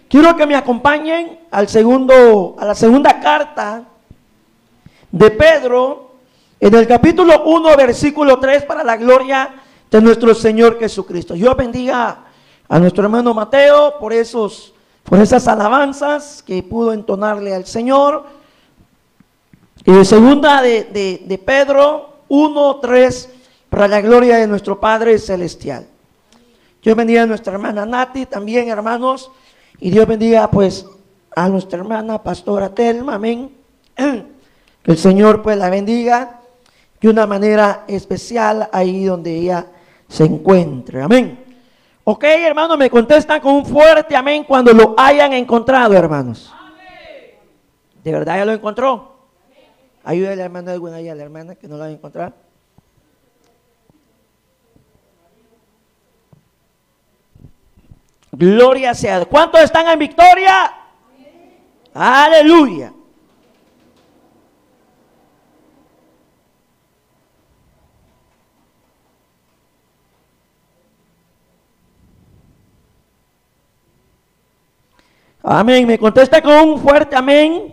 Quiero que me acompañen a la segunda carta de Pedro, en el capítulo 1, versículo 3, para la gloria de nuestro Señor Jesucristo. Dios bendiga a nuestro hermano Mateo por esas alabanzas que pudo entonarle al Señor. Y segunda de Pedro 1, 3, para la gloria de nuestro Padre Celestial. Dios bendiga a nuestra hermana Nati también, hermanos. Y Dios bendiga pues a nuestra hermana Pastora Telma, amén. Que el Señor pues la bendiga de una manera especial ahí donde ella se encuentre, amén. Ok, hermanos, me contestan con un fuerte amén cuando lo hayan encontrado, hermanos. Amén. ¿De verdad ya lo encontró? Ayúdale a la hermana alguna ahí, a la hermana que no lo ha encontrado. Gloria sea. ¿Cuántos están en victoria? Amén. Aleluya. Amén. Me contesta con un fuerte amén.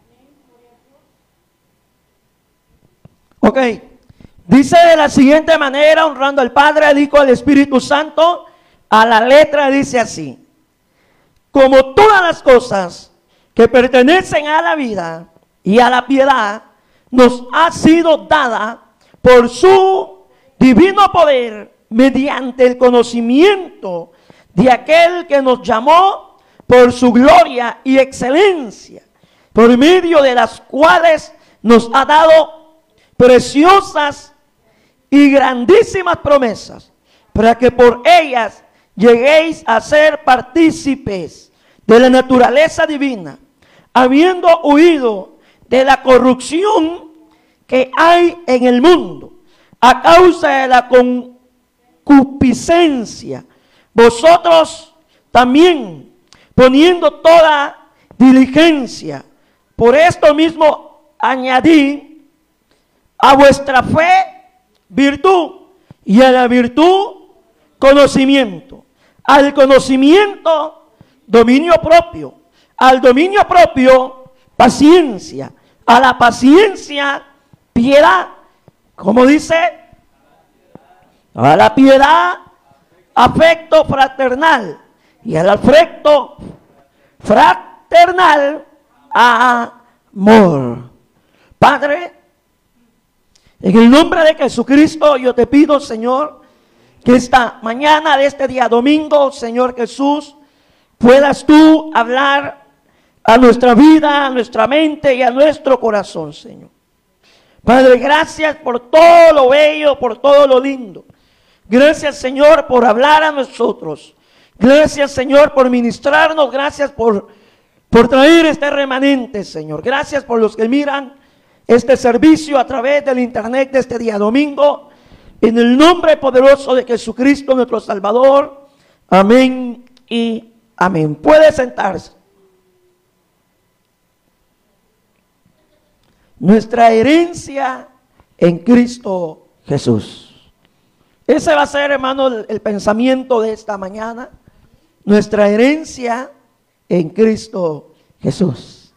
Ok. Dice de la siguiente manera, honrando al Padre, al Hijo, al Espíritu Santo. A la letra dice así: como todas las cosas que pertenecen a la vida y a la piedad nos ha sido dada por su divino poder mediante el conocimiento de aquel que nos llamó por su gloria y excelencia, por medio de las cuales nos ha dado preciosas y grandísimas promesas, para que por ellas lleguéis a ser partícipes de la naturaleza divina, habiendo huido de la corrupción que hay en el mundo a causa de la concupiscencia. Vosotros también, poniendo toda diligencia, por esto mismo añadí a vuestra fe virtud, y a la virtud conocimiento, al conocimiento dominio propio, al dominio propio paciencia, a la paciencia piedad, como dice, a la piedad afecto fraternal, y al afecto fraternal amor. Padre, en el nombre de Jesucristo yo te pido, Señor, que esta mañana de este día domingo, Señor Jesús, puedas tú hablar a nuestra vida, a nuestra mente y a nuestro corazón, Señor. Padre, gracias por todo lo bello, por todo lo lindo. Gracias, Señor, por hablar a nosotros. Gracias, Señor, por ministrarnos. Gracias por traer este remanente, Señor. Gracias por los que miran este servicio a través del internet de este día domingo. En el nombre poderoso de Jesucristo, nuestro Salvador. Amén y amén. Puede sentarse. Nuestra herencia en Cristo Jesús. Ese va a ser, hermano, el pensamiento de esta mañana. Nuestra herencia en Cristo Jesús.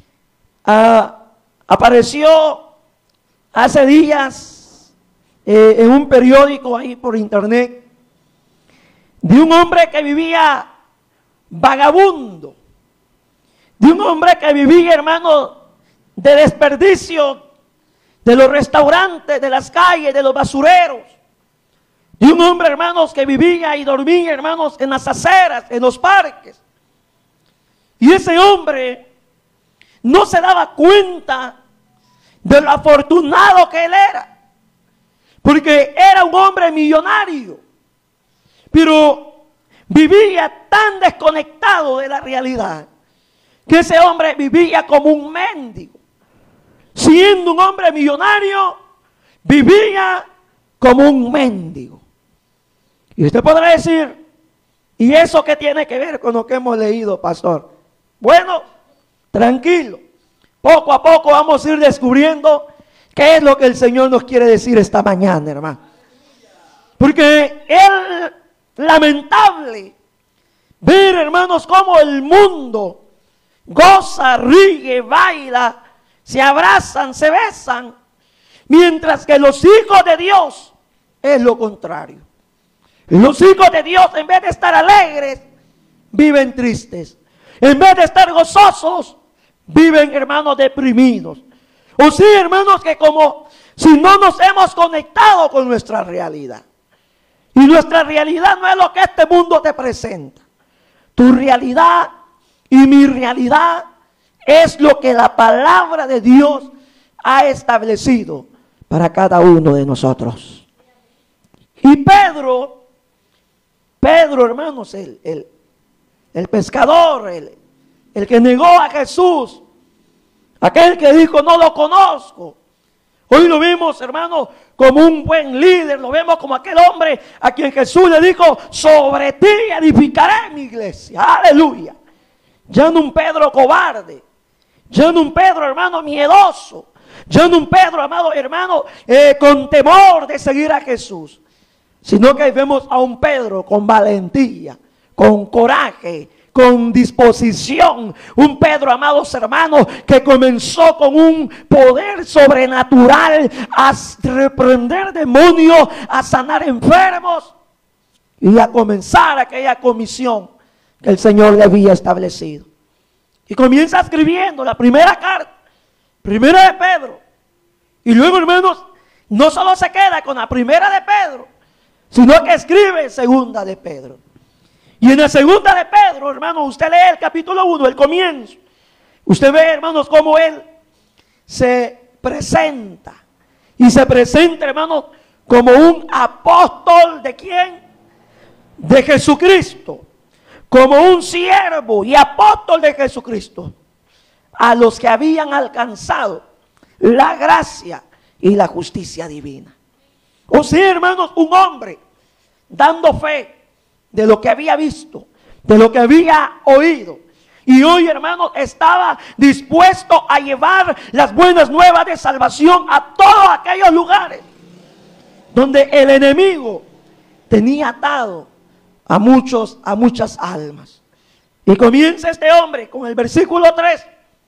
Apareció hace días en un periódico ahí por internet, de un hombre que vivía vagabundo, de un hombre que vivía, hermano, de desperdicio de los restaurantes, de las calles, de los basureros, de un hombre, hermanos, que vivía y dormía, hermanos, en las aceras, en los parques. Y ese hombre no se daba cuenta de lo afortunado que él era, porque era un hombre millonario, pero vivía tan desconectado de la realidad, que ese hombre vivía como un mendigo. Siendo un hombre millonario, vivía como un mendigo. Y usted podrá decir, ¿y eso qué tiene que ver con lo que hemos leído, pastor? Bueno, tranquilo. Poco a poco vamos a ir descubriendo qué es lo que el Señor nos quiere decir esta mañana, hermano. Porque él, lamentable, ver, hermanos, cómo el mundo goza, ríe, baila, se abrazan, se besan, mientras que los hijos de Dios es lo contrario. Los hijos de Dios, en vez de estar alegres, viven tristes. En vez de estar gozosos, viven, hermanos, deprimidos. O sí, hermanos, que como si no nos hemos conectado con nuestra realidad. Y nuestra realidad no es lo que este mundo te presenta. Tu realidad y mi realidad es lo que la palabra de Dios ha establecido para cada uno de nosotros. Y Pedro, hermanos, el pescador, el que negó a Jesús, aquel que dijo no lo conozco. Hoy lo vemos, hermano, como un buen líder. Lo vemos como aquel hombre a quien Jesús le dijo: sobre ti edificaré mi iglesia. Aleluya. Ya no un Pedro cobarde, ya no un Pedro, hermano, miedoso, ya no un Pedro, amado hermano, con temor de seguir a Jesús, sino que vemos a un Pedro con valentía, con coraje, con disposición. Un Pedro, amados hermanos, que comenzó con un poder sobrenatural a reprender demonios, a sanar enfermos y a comenzar aquella comisión que el Señor le había establecido. Y comienza escribiendo la primera carta, primera de Pedro. Y luego, hermanos, no solo se queda con la primera de Pedro, sino que escribe segunda de Pedro. Y en la segunda de Pedro, hermanos, usted lee el capítulo 1, el comienzo. Usted ve, hermanos, cómo él se presenta. Y se presenta, hermanos, como un apóstol ¿de quién? De Jesucristo. Como un siervo y apóstol de Jesucristo. A los que habían alcanzado la gracia y la justicia divina. O sea, hermanos, un hombre dando fe de lo que había visto, de lo que había oído. Y hoy, hermanos, estaba dispuesto a llevar las buenas nuevas de salvación a todos aquellos lugares donde el enemigo tenía atado a muchas almas. Y comienza este hombre con el versículo 3.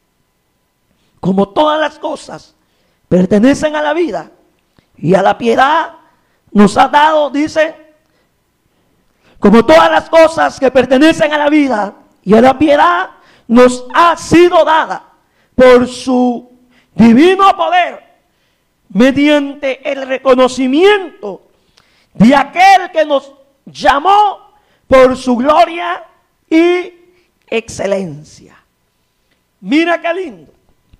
Como todas las cosas pertenecen a la vida y a la piedad, nos ha dado, dice, como todas las cosas que pertenecen a la vida y a la piedad, nos ha sido dada por su divino poder, mediante el reconocimiento de aquel que nos llamó por su gloria y excelencia. Mira qué lindo.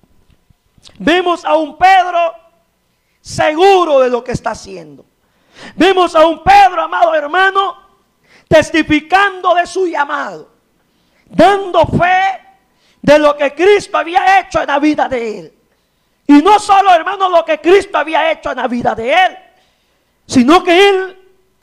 Vemos a un Pedro seguro de lo que está haciendo. Vemos a un Pedro, amado hermano, testificando de su llamado, dando fe de lo que Cristo había hecho en la vida de él. Y no solo, hermano, lo que Cristo había hecho en la vida de él, sino que él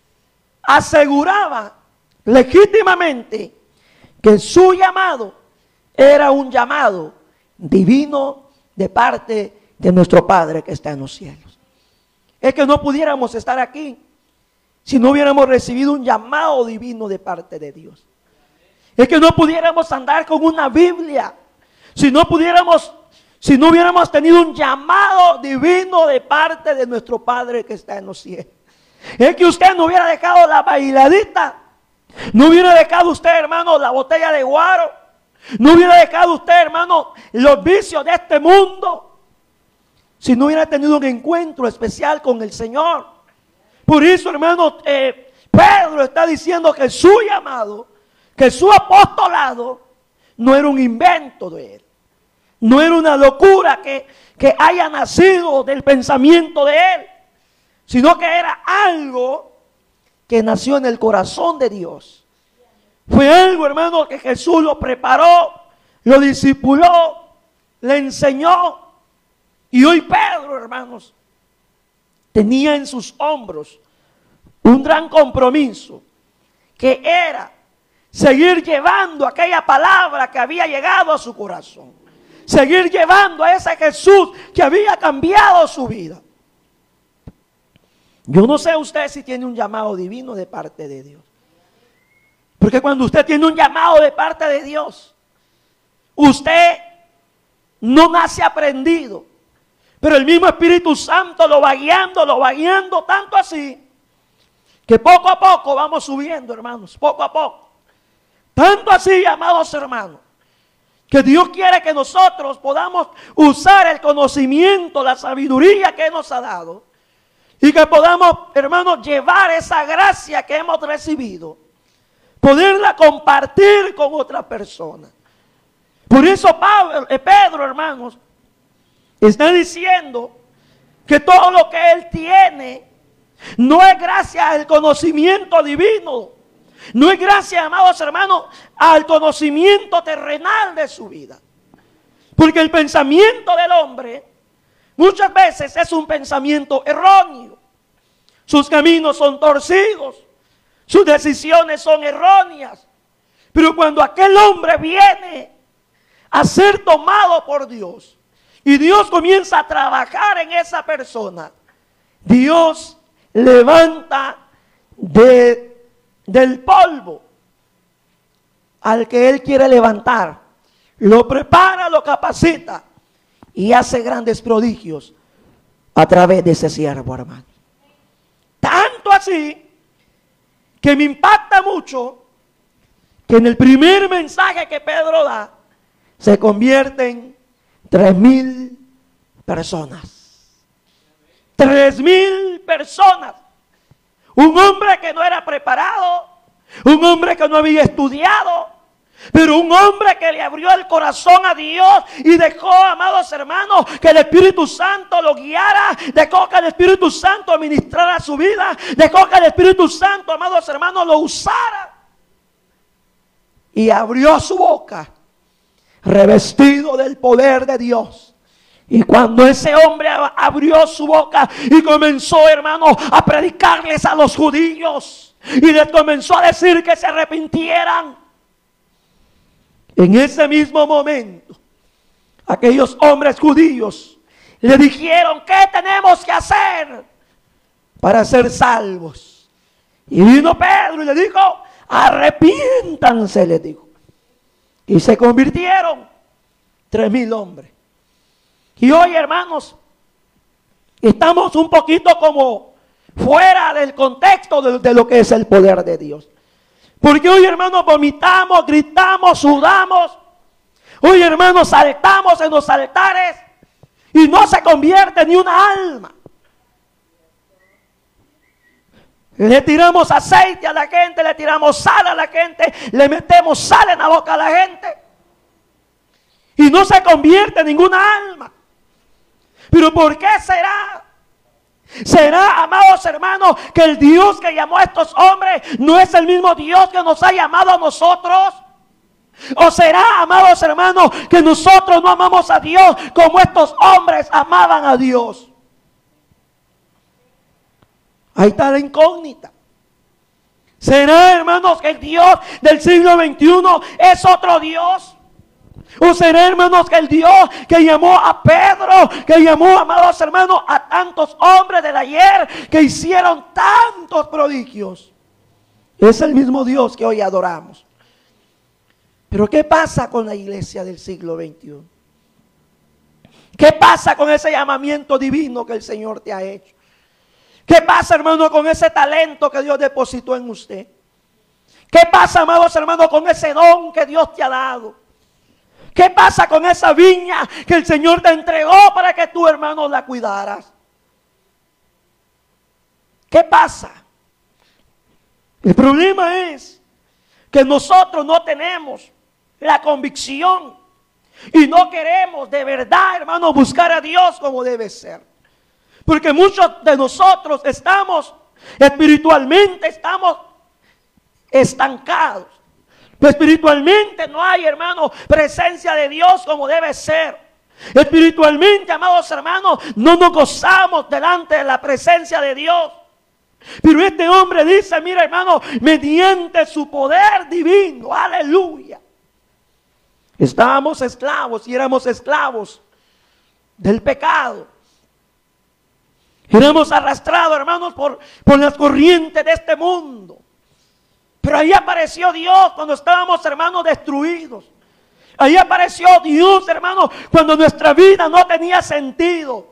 aseguraba legítimamente que su llamado era un llamado divino de parte de nuestro Padre que está en los cielos. Es que no pudiéramos estar aquí si no hubiéramos recibido un llamado divino de parte de Dios. Es que no pudiéramos andar con una Biblia si no hubiéramos tenido un llamado divino de parte de nuestro Padre que está en los cielos. Es que usted no hubiera dejado la bailadita, no hubiera dejado usted, hermano, la botella de guaro, no hubiera dejado usted, hermano, los vicios de este mundo, si no hubiera tenido un encuentro especial con el Señor. Por eso, hermano, Pedro está diciendo que su llamado, que su apostolado no era un invento de él, no era una locura que haya nacido del pensamiento de él, sino que era algo que nació en el corazón de Dios. Fue algo, hermano, que Jesús lo preparó, lo discipuló, le enseñó. Y hoy Pedro, hermanos, tenía en sus hombros un gran compromiso, que era seguir llevando aquella palabra que había llegado a su corazón, seguir llevando a ese Jesús que había cambiado su vida. Yo no sé usted si tiene un llamado divino de parte de Dios, Porque cuando usted tiene un llamado de parte de Dios, usted no nace aprendido, pero el mismo Espíritu Santo lo va guiando tanto así, que poco a poco vamos subiendo, hermanos, poco a poco. Tanto así, amados hermanos, que Dios quiere que nosotros podamos usar el conocimiento, la sabiduría que nos ha dado, y que podamos, hermanos, llevar esa gracia que hemos recibido, poderla compartir con otra persona. Por eso Pedro, hermanos, está diciendo que todo lo que él tiene no es gracias al conocimiento divino, no es gracias, amados hermanos, al conocimiento terrenal de su vida. Porque el pensamiento del hombre muchas veces es un pensamiento erróneo. Sus caminos son torcidos, sus decisiones son erróneas. Pero cuando aquel hombre viene a ser tomado por Dios y Dios comienza a trabajar en esa persona, Dios levanta del polvo al que Él quiere levantar, lo prepara, lo capacita y hace grandes prodigios a través de ese siervo, hermano. Tanto así que me impacta mucho que en el primer mensaje que Pedro da se convierten 3,000 personas. 3,000 personas. Un hombre que no era preparado, un hombre que no había estudiado, pero un hombre que le abrió el corazón a Dios y dejó, amados hermanos, que el Espíritu Santo lo guiara, dejó que el Espíritu Santo ministrara su vida, dejó que el Espíritu Santo, amados hermanos, lo usara. Y abrió su boca, revestido del poder de Dios. Y cuando ese hombre abrió su boca y comenzó, hermano, a predicarles a los judíos, y les comenzó a decir que se arrepintieran, en ese mismo momento aquellos hombres judíos le dijeron: ¿qué tenemos que hacer para ser salvos? Y vino Pedro y le dijo: arrepiéntanse, le dijo. Y se convirtieron 3,000 hombres. Y hoy, hermanos, estamos un poquito como fuera del contexto de lo que es el poder de Dios. Porque hoy, hermanos, vomitamos, gritamos, sudamos. Hoy, hermanos, saltamos en los altares y no se convierte ni una alma. Le tiramos aceite a la gente, le tiramos sal a la gente, le metemos sal en la boca a la gente y no se convierte ninguna alma. ¿Pero por qué será? ¿Será, amados hermanos, que el Dios que llamó a estos hombres no es el mismo Dios que nos ha llamado a nosotros? ¿O será, amados hermanos, que nosotros no amamos a Dios como estos hombres amaban a Dios? Ahí está la incógnita. ¿Será, hermanos, que el Dios del siglo XXI es otro Dios? ¿O será, hermanos, que el Dios que llamó a Pedro, que llamó, amados hermanos, a tantos hombres del ayer que hicieron tantos prodigios, es el mismo Dios que hoy adoramos? Pero ¿qué pasa con la iglesia del siglo XXI? ¿Qué pasa con ese llamamiento divino que el Señor te ha hecho? ¿Qué pasa, hermano, con ese talento que Dios depositó en usted? ¿Qué pasa, amados hermanos, con ese don que Dios te ha dado? ¿Qué pasa con esa viña que el Señor te entregó para que tú, hermano, la cuidaras? ¿Qué pasa? El problema es que nosotros no tenemos la convicción y no queremos de verdad, hermano, buscar a Dios como debe ser. Porque muchos de nosotros estamos espiritualmente, estamos estancados. Espiritualmente no hay, hermano, presencia de Dios como debe ser. Espiritualmente, amados hermanos, no nos gozamos delante de la presencia de Dios. Pero este hombre dice: mira, hermano, mediante su poder divino, aleluya. Estábamos esclavos y éramos esclavos del pecado. Éramos arrastrados, hermanos, por las corrientes de este mundo. Pero ahí apareció Dios cuando estábamos, hermanos, destruidos. Ahí apareció Dios, hermanos, cuando nuestra vida no tenía sentido.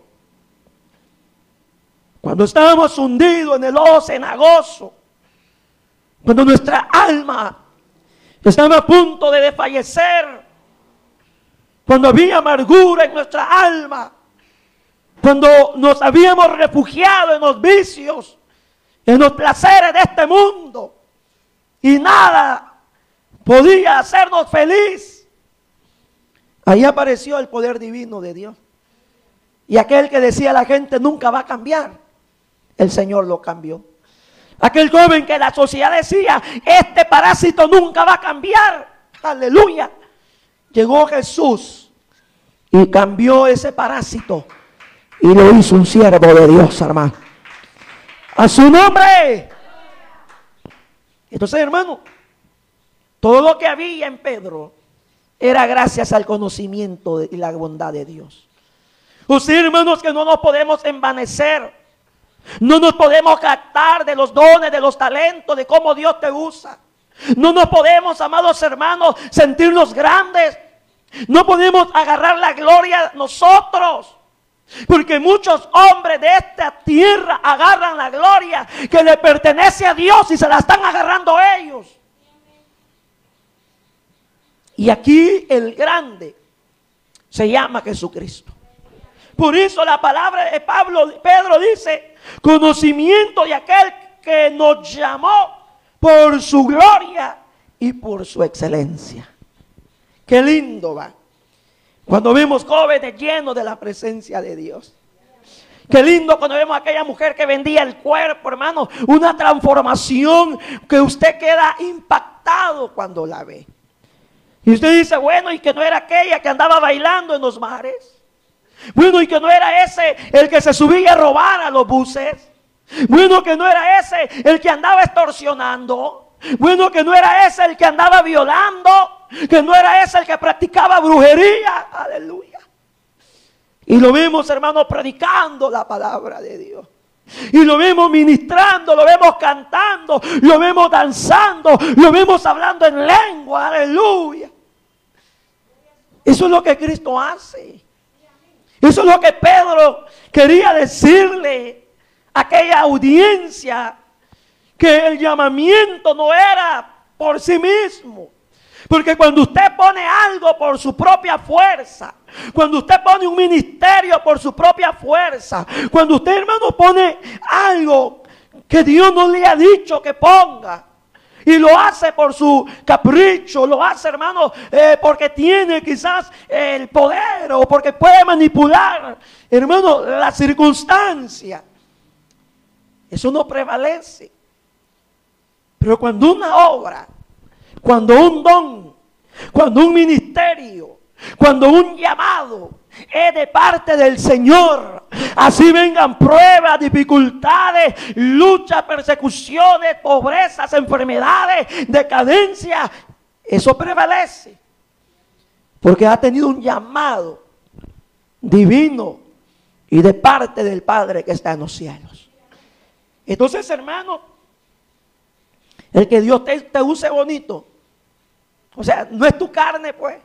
Cuando estábamos hundidos en el lodo cenagoso. Cuando nuestra alma estaba a punto de desfallecer. Cuando había amargura en nuestra alma. Cuando nos habíamos refugiado en los vicios, en los placeres de este mundo. Y nada podía hacernos feliz. Ahí apareció el poder divino de Dios. Y aquel que decía a la gente nunca va a cambiar, el Señor lo cambió. Aquel joven que la sociedad decía, este parásito nunca va a cambiar. Aleluya. Llegó Jesús y cambió ese parásito y lo hizo un siervo de Dios, hermano. A su nombre. Entonces, hermano, todo lo que había en Pedro era gracias al conocimiento y la bondad de Dios. Usted, hermanos, que no nos podemos envanecer. No nos podemos captar de los dones, de los talentos, de cómo Dios te usa. No nos podemos, amados hermanos, sentirnos grandes. No podemos agarrar la gloria nosotros. Porque muchos hombres de esta tierra agarran la gloria que le pertenece a Dios y se la están agarrando ellos. Y aquí el grande se llama Jesucristo. Por eso la palabra de Pedro dice, conocimiento de aquel que nos llamó por su gloria y por su excelencia. Qué lindo va cuando vemos jóvenes llenos de la presencia de Dios. Qué lindo cuando vemos a aquella mujer que vendía el cuerpo, hermano. Una transformación que usted queda impactado cuando la ve. Y usted dice, bueno, y que no era aquella que andaba bailando en los mares. Bueno, y que no era ese el que se subía a robar a los buses. Bueno, que no era ese el que andaba extorsionando. Bueno, que no era ese el que andaba violando. Que no era ese el que practicaba brujería. Aleluya. Y lo vemos, hermanos, predicando la palabra de Dios. Y lo vemos ministrando, lo vemos cantando, lo vemos danzando, lo vemos hablando en lengua. Aleluya. Eso es lo que Cristo hace. Eso es lo que Pedro quería decirle a aquella audiencia, que el llamamiento no era por sí mismo. Porque cuando usted pone algo por su propia fuerza, cuando usted pone un ministerio por su propia fuerza, cuando usted, hermano, pone algo que Dios no le ha dicho que ponga, y lo hace por su capricho, lo hace, hermano, porque tiene quizás el poder o porque puede manipular, hermano, la circunstancia. Eso no prevalece. Pero cuando una obra, cuando un don, cuando un ministerio, cuando un llamado es de parte del Señor, así vengan pruebas, dificultades, luchas, persecuciones, pobrezas, enfermedades, decadencia, eso prevalece. Porque ha tenido un llamado divino y de parte del Padre que está en los cielos. Entonces, hermano, el que Dios te use bonito, o sea, no es tu carne, pues.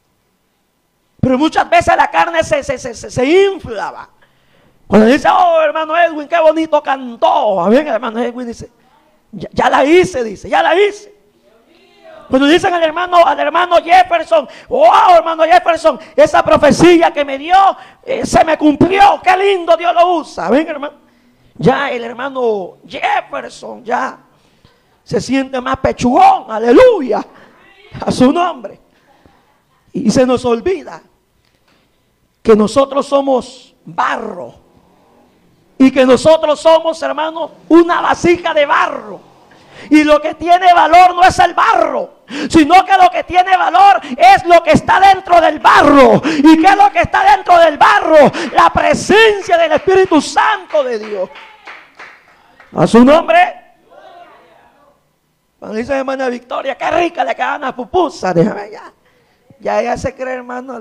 Pero muchas veces la carne se infla, va. Cuando dice, oh, hermano Edwin, qué bonito cantó. A ver, el hermano Edwin dice, ya la hice, dice, ya la hice. Cuando dicen al hermano Jefferson, wow, hermano Jefferson, esa profecía que me dio, se me cumplió, qué lindo Dios lo usa. Ven, hermano, ya el hermano Jefferson ya se siente más pechugón, aleluya, a su nombre. Y se nos olvida que nosotros somos barro y que nosotros somos, hermanos, una vasija de barro. Y lo que tiene valor no es el barro, sino que lo que tiene valor es lo que está dentro del barro. ¿Y qué es lo que está dentro del barro? La presencia del Espíritu Santo de Dios. A su nombre. Cuando dice hermana Victoria, qué rica le quedan las pupusas, déjame ya. Ya ella se cree, hermano,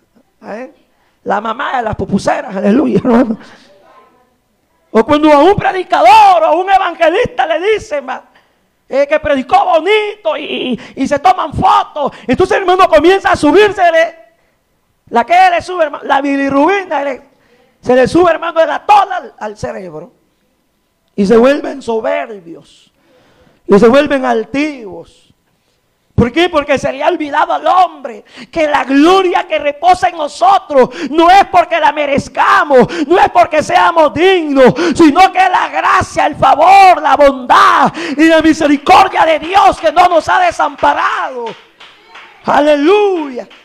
la mamá de las pupuseras, aleluya, hermano. O cuando a un predicador o a un evangelista le dicen, que predicó bonito y se toman fotos. Entonces, hermano, comienza a subirse la que le sube, hermano, la bilirrubina, se le sube, hermano, de la toda al cerebro. Y se vuelven soberbios. Y se vuelven altivos. ¿Por qué? Porque se le ha olvidado al hombre que la gloria que reposa en nosotros no es porque la merezcamos, no es porque seamos dignos, sino que la gracia, el favor, la bondad y la misericordia de Dios que no nos ha desamparado. Aleluya.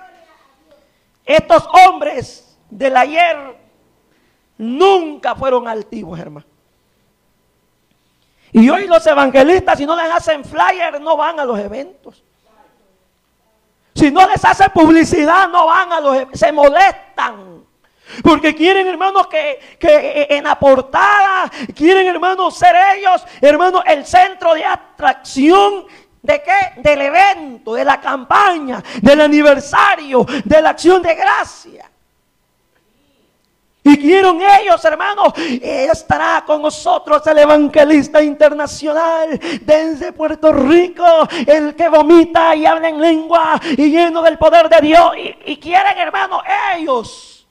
Estos hombres del ayer nunca fueron altivos, hermano. Y hoy los evangelistas, si no les hacen flyer, no van a los eventos. Si no les hacen publicidad, no van a los eventos. Se molestan. Porque quieren, hermanos, que en la portada, quieren, hermanos, ser ellos, hermanos, el centro de atracción. ¿De qué? Del evento, de la campaña, del aniversario, de la acción de gracia. Y quieren ellos, hermanos, estará con nosotros el evangelista internacional desde Puerto Rico, el que vomita y habla en lengua y lleno del poder de Dios. Y quieren, hermanos, ellos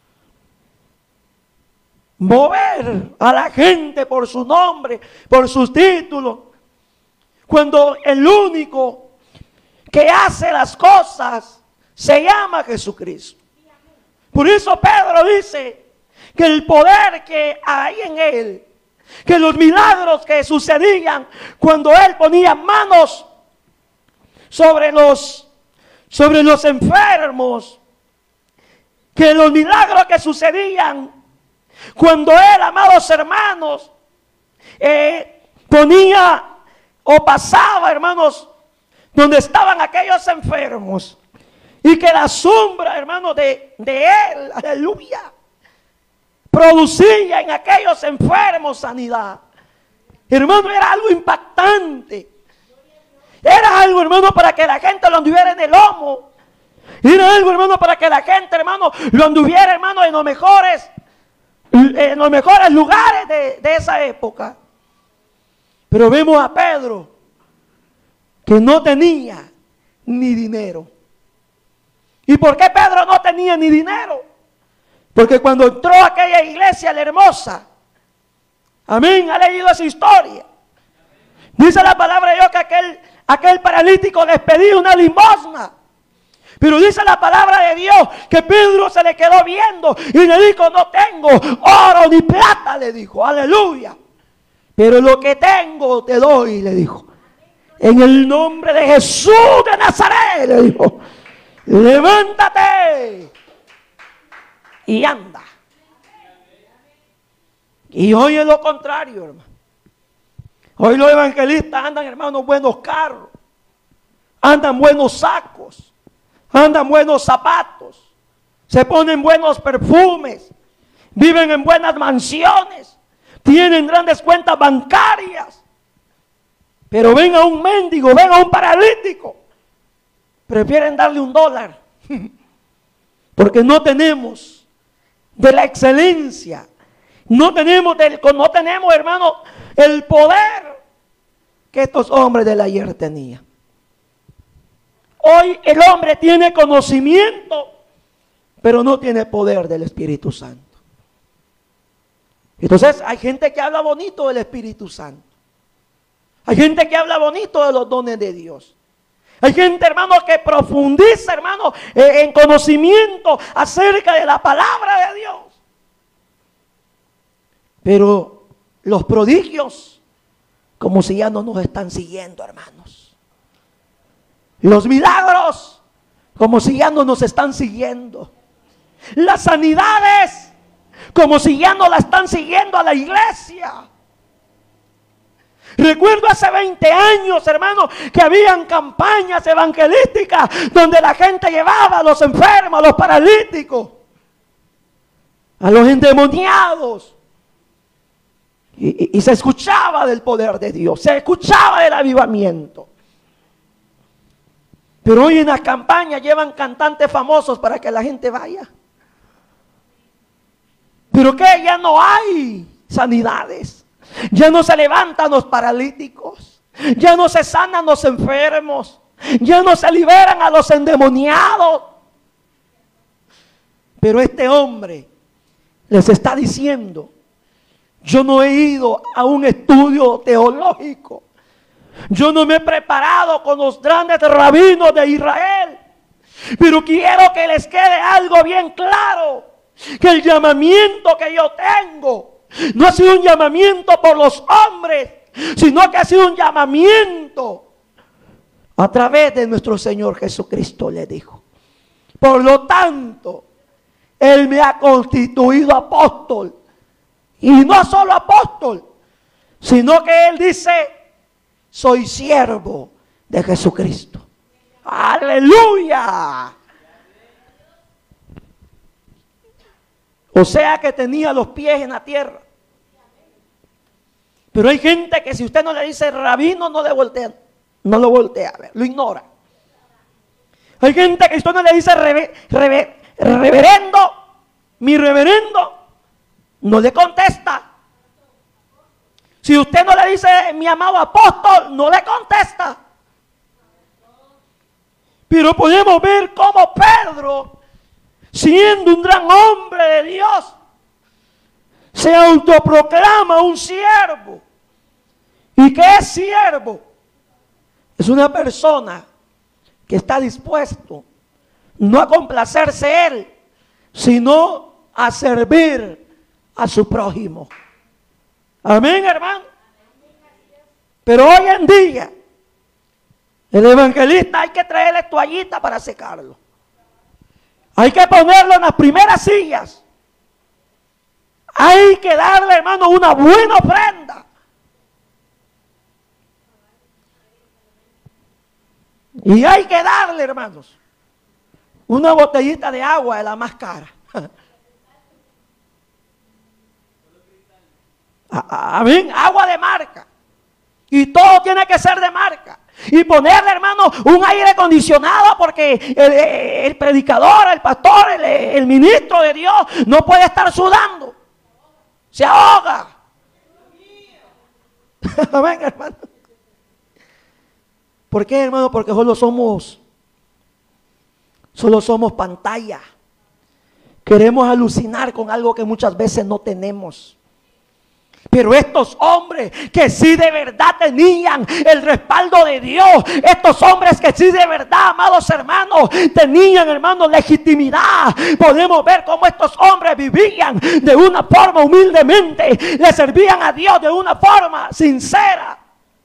mover a la gente por su nombre, por sus títulos, cuando el único que hace las cosas se llama Jesucristo. Por eso Pedro dice que el poder que hay en él, que los milagros que sucedían cuando él ponía manos sobre los enfermos, que los milagros que sucedían cuando él, amados hermanos, ponía o pasaba, hermanos, donde estaban aquellos enfermos, y que la sombra, hermanos, de él, aleluya, producía en aquellos enfermos sanidad. Hermano, era algo impactante. Era algo, hermano, para que la gente lo anduviera en el lomo. Era algo, hermano, para que la gente, hermano, lo anduviera, hermano, en los mejores lugares de esa época. Pero vemos a Pedro que no tenía ni dinero. ¿Y por qué Pedro no tenía ni dinero? Porque cuando entró a aquella iglesia, la hermosa, amén, ha leído esa historia. Dice la palabra de Dios que aquel paralítico les pedía una limosna. Pero dice la palabra de Dios que Pedro se le quedó viendo y le dijo: no tengo oro ni plata, le dijo, aleluya. Pero lo que tengo te doy, le dijo. En el nombre de Jesús de Nazaret, le dijo, levántate y anda. Y hoy es lo contrario, hermano. Hoy los evangelistas andan, hermanos, buenos carros, andan buenos sacos, andan buenos zapatos, se ponen buenos perfumes, viven en buenas mansiones, tienen grandes cuentas bancarias. Pero ven a un mendigo, ven a un paralítico, prefieren darle $1, porque no tenemos de la excelencia, no tenemos, hermano, el poder que estos hombres del ayer tenían. Hoy el hombre tiene conocimiento, pero no tiene poder del Espíritu Santo. Entonces hay gente que habla bonito del Espíritu Santo. Hay gente que habla bonito de los dones de Dios. Hay gente, hermano, que profundiza, hermano, en conocimiento acerca de la palabra de Dios. Pero los prodigios, como si ya no nos están siguiendo, hermanos. Los milagros, como si ya no nos están siguiendo. Las sanidades, como si ya no la están siguiendo a la iglesia. Recuerdo hace 20 años, hermano, que habían campañas evangelísticas donde la gente llevaba a los enfermos, a los paralíticos, a los endemoniados. Y se escuchaba del poder de Dios, se escuchaba del avivamiento. Pero hoy en las campañas llevan cantantes famosos para que la gente vaya. ¿Pero qué? Ya no hay sanidades. Ya no se levantan los paralíticos. Ya no se sanan los enfermos. Ya no se liberan a los endemoniados. Pero este hombre les está diciendo: yo no he ido a un estudio teológico. Yo no me he preparado con los grandes rabinos de Israel. Pero quiero que les quede algo bien claro: que el llamamiento que yo tengo no ha sido un llamamiento por los hombres, sino que ha sido un llamamiento a través de nuestro Señor Jesucristo, le dijo. Por lo tanto, Él me ha constituido apóstol. Y no solo apóstol, sino que Él dice: soy siervo de Jesucristo. ¡Aleluya! O sea que tenía los pies en la tierra. Pero hay gente que si usted no le dice rabino, no lo voltea a ver, lo ignora. Hay gente que si usted no le dice reverendo, mi reverendo, no le contesta. Si usted no le dice mi amado apóstol, no le contesta. Pero podemos ver cómo Pedro, siendo un gran hombre de Dios, se autoproclama un siervo. ¿Y qué es siervo? Es una persona que está dispuesto no a complacerse él, sino a servir a su prójimo. Amén, hermano. Pero hoy en día el evangelista hay que traerle toallita para secarlo. Hay que ponerlo en las primeras sillas. Hay que darle, hermano, una buena ofrenda. Y hay que darle, hermanos, una botellita de agua de la más cara. Amén, agua de marca. Y todo tiene que ser de marca. Y ponerle, hermano, un aire acondicionado, porque el predicador, el pastor, el ministro de Dios no puede estar sudando. Se ahoga. Amén, hermano. ¿Por qué, hermano? Porque solo somos pantalla. Queremos alucinar con algo que muchas veces no tenemos. Pero estos hombres que sí de verdad tenían el respaldo de Dios, estos hombres que sí de verdad, amados hermanos, tenían, hermanos, legitimidad. Podemos ver cómo estos hombres vivían de una forma humildemente, le servían a Dios de una forma sincera,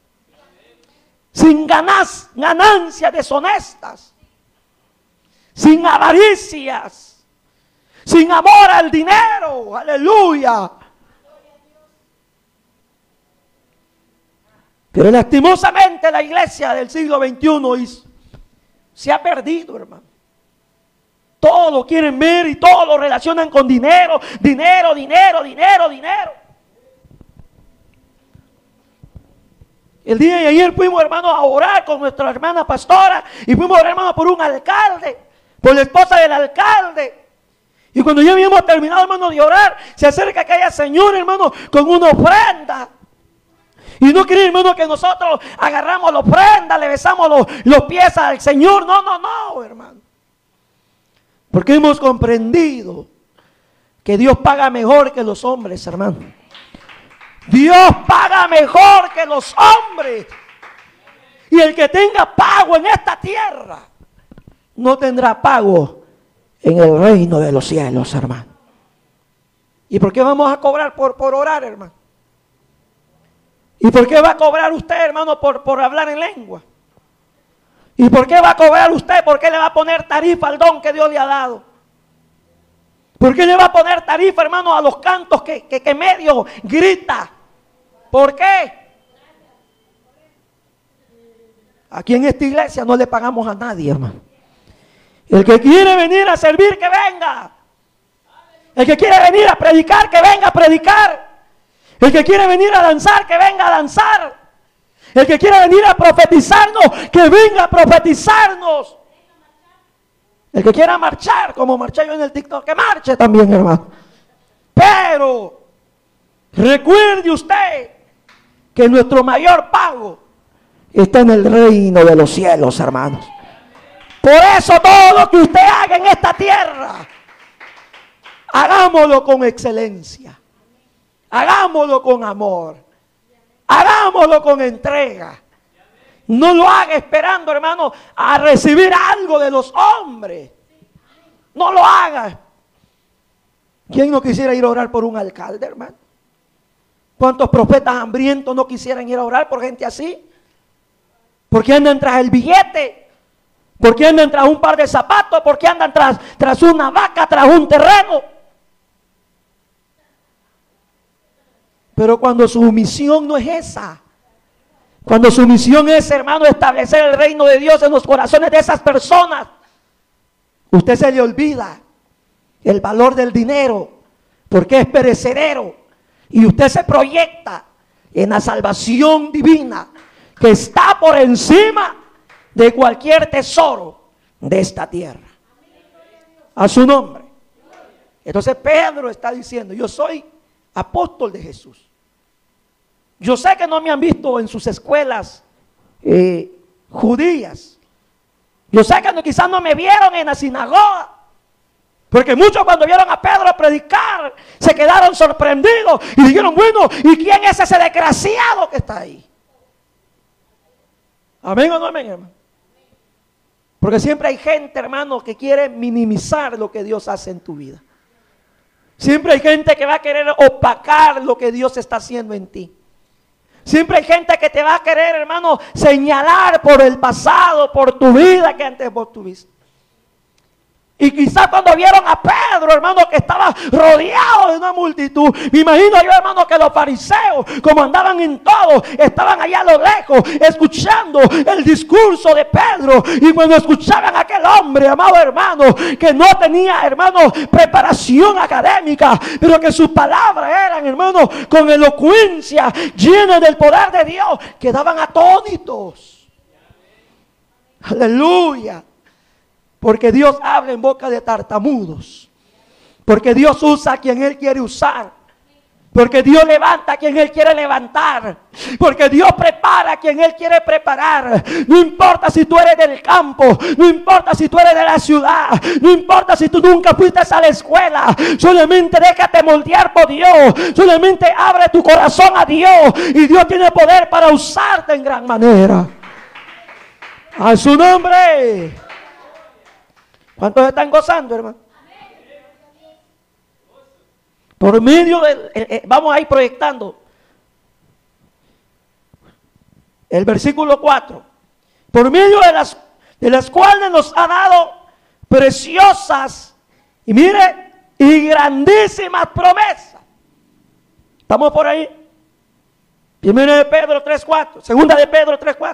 sin ganancias deshonestas, sin avaricias, sin amor al dinero. Aleluya. Pero lastimosamente la iglesia del siglo XXI se ha perdido, hermano. Todo lo quieren ver y todo lo relacionan con dinero, dinero, dinero, dinero, dinero. El día de ayer fuimos, hermanos, a orar con nuestra hermana pastora y fuimos, hermanos, por un alcalde, por la esposa del alcalde. Y cuando ya habíamos terminado, hermano, de orar, se acerca aquella señora, hermano, con una ofrenda. Y no quiere, hermano, que nosotros agarramos la ofrenda, le besamos los pies al Señor. No, no, no, hermano. Porque hemos comprendido que Dios paga mejor que los hombres, hermano. Dios paga mejor que los hombres. Y el que tenga pago en esta tierra, no tendrá pago en el reino de los cielos, hermano. ¿Y por qué vamos a cobrar por orar, hermano? ¿Y por qué va a cobrar usted, hermano, por hablar en lengua? ¿Y por qué va a cobrar usted? ¿Por qué le va a poner tarifa al don que Dios le ha dado? ¿Por qué le va a poner tarifa, hermano, a los cantos que medio grita? ¿Por qué? Aquí en esta iglesia no le pagamos a nadie, hermano. El que quiere venir a servir, que venga. El que quiere venir a predicar, que venga a predicar. El que quiere venir a danzar, que venga a danzar. El que quiere venir a profetizarnos, que venga a profetizarnos. El que quiera marchar, como marché yo en el TikTok, que marche también, hermano. Pero recuerde usted que nuestro mayor pago está en el reino de los cielos, hermanos. Por eso todo lo que usted haga en esta tierra, hagámoslo con excelencia. Hagámoslo con amor. Hagámoslo con entrega. No lo haga esperando, hermano, a recibir algo de los hombres. No lo haga. ¿Quién no quisiera ir a orar por un alcalde, hermano? ¿Cuántos profetas hambrientos no quisieran ir a orar por gente así? ¿Por qué andan tras el billete? ¿Por qué andan tras un par de zapatos? ¿Por qué andan tras una vaca, tras un terreno? Pero cuando su misión no es esa, cuando su misión es, hermano, establecer el reino de Dios en los corazones de esas personas, usted se le olvida el valor del dinero, porque es perecedero, y usted se proyecta en la salvación divina que está por encima de cualquier tesoro de esta tierra. A su nombre. Entonces Pedro está diciendo: yo soy apóstol de Jesús. Yo sé que no me han visto en sus escuelas judías. Yo sé que quizás no me vieron en la sinagoga, porque muchos cuando vieron a Pedro predicar se quedaron sorprendidos y dijeron: bueno, ¿y quién es ese desgraciado que está ahí? ¿Amén o no amén, hermano? Porque siempre hay gente, hermano, que quiere minimizar lo que Dios hace en tu vida. Siempre hay gente que va a querer opacar lo que Dios está haciendo en ti. Siempre hay gente que te va a querer, hermano, señalar por el pasado, por tu vida que antes vos tuviste. Y quizás cuando vieron a Pedro, hermano, que estaba rodeado de una multitud, me imagino yo, hermano, que los fariseos, como andaban en todo, estaban allá a lo lejos, escuchando el discurso de Pedro. Y cuando escuchaban a aquel hombre, amado hermano, que no tenía, hermano, preparación académica, pero que sus palabras eran, hermano, con elocuencia, llenas del poder de Dios, quedaban atónitos. Aleluya. Porque Dios habla en boca de tartamudos. Porque Dios usa a quien Él quiere usar. Porque Dios levanta a quien Él quiere levantar. Porque Dios prepara a quien Él quiere preparar. No importa si tú eres del campo. No importa si tú eres de la ciudad. No importa si tú nunca fuiste a la escuela. Solamente déjate moldear por Dios. Solamente abre tu corazón a Dios. Y Dios tiene poder para usarte en gran manera. A su nombre. ¿Cuántos están gozando, hermano? Por medio del... vamos a ir proyectando. El versículo 4. Por medio de las cuales nos ha dado preciosas, y mire, y grandísimas promesas. ¿Estamos por ahí? Primera de Pedro 3:4. Segunda de Pedro 3:4.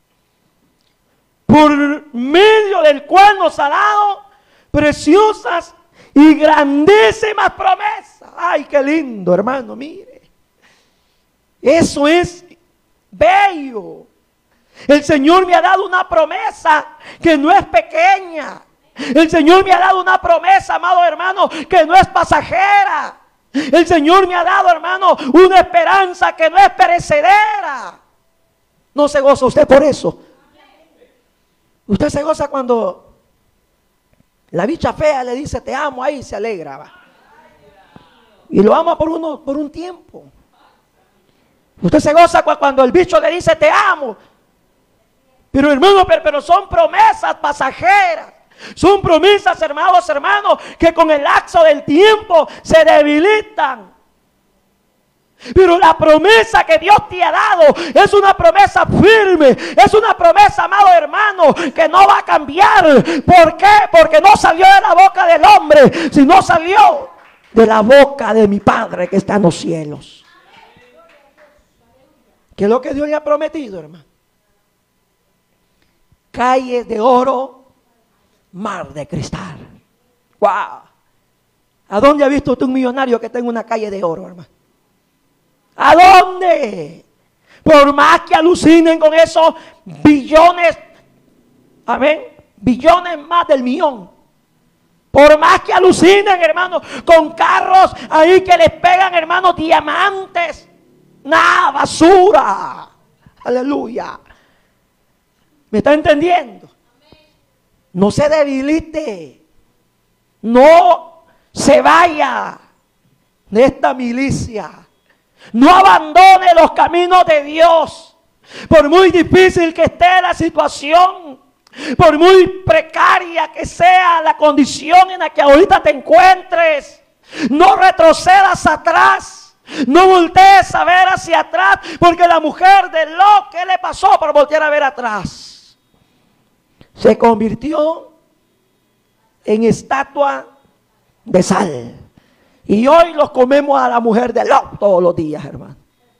Por medio del cual nos ha dado preciosas y grandísimas promesas. Ay, qué lindo, hermano, mire. Eso es bello. El Señor me ha dado una promesa que no es pequeña. El Señor me ha dado una promesa, amado hermano, que no es pasajera. El Señor me ha dado, hermano, una esperanza que no es perecedera. ¿No se goza usted por eso? Usted se goza cuando la bicha fea le dice te amo, ahí se alegra, va. Y lo ama por un tiempo. Usted se goza cuando el bicho le dice te amo. Pero hermano, pero son promesas pasajeras. Son promesas, hermanos, que con el lapso del tiempo se debilitan. Pero la promesa que Dios te ha dado es una promesa firme. Es una promesa, amado hermano, que no va a cambiar. ¿Por qué? Porque no salió de la boca del hombre, sino salió de la boca de mi Padre que está en los cielos. ¿Qué es lo que Dios le ha prometido, hermano? Calles de oro, mar de cristal. ¡Wow! ¿A dónde ha visto usted un millonario que tenga una calle de oro, hermano? ¿A dónde? Por más que alucinen con esos billones, amén, billones más del millón. Por más que alucinen, hermano, con carros ahí que les pegan, hermano, diamantes. Nada, basura. Aleluya. ¿Me está entendiendo? No se debilite. No se vaya de esta milicia. No abandone los caminos de Dios. Por muy difícil que esté la situación, por muy precaria que sea la condición en la que ahorita te encuentres, no retrocedas atrás. No voltees a ver hacia atrás, porque la mujer de Lot, ¿qué le pasó por voltear a ver atrás? Se convirtió en estatua de sal. Y hoy los comemos a la mujer de Lot todos los días, hermano.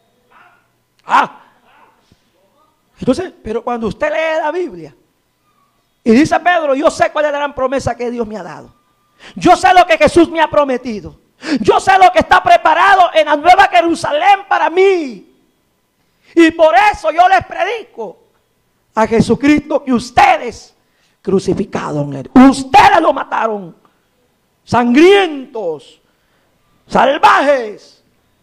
Entonces, pero cuando usted lee la Biblia y dice Pedro, yo sé cuál es la gran promesa que Dios me ha dado. Yo sé lo que Jesús me ha prometido. Yo sé lo que está preparado en la Nueva Jerusalén para mí. Y por eso yo les predico a Jesucristo que ustedes crucificaron a él. Ustedes lo mataron. Sangrientos, salvajes.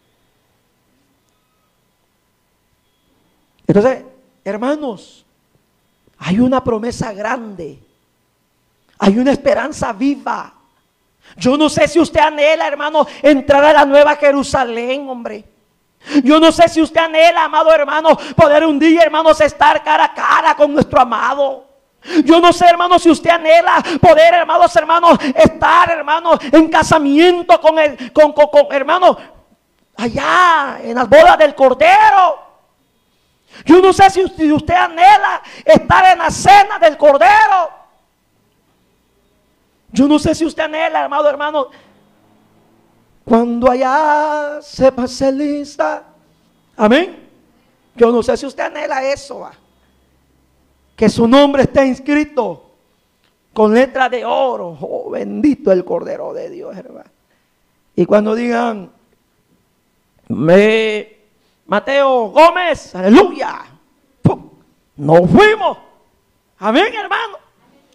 Entonces, hermanos, hay una promesa grande. Hay una esperanza viva. Yo no sé si usted anhela, hermano, entrar a la Nueva Jerusalén, hombre. Yo no sé si usted anhela, amado hermano, poder un día, hermanos, estar cara a cara con nuestro amado. Yo no sé, hermano, si usted anhela poder, hermanos, estar, hermano, en casamiento con hermano, allá en las bodas del Cordero. Yo no sé si usted anhela estar en la cena del Cordero. Yo no sé si usted anhela, amado hermano, cuando allá se pase lista. Amén. Yo no sé si usted anhela eso, que su nombre esté inscrito con letra de oro. Oh, bendito el Cordero de Dios, hermano. Y cuando digan Mateo Gómez, aleluya, ¡pum!, nos fuimos. Amén, hermano.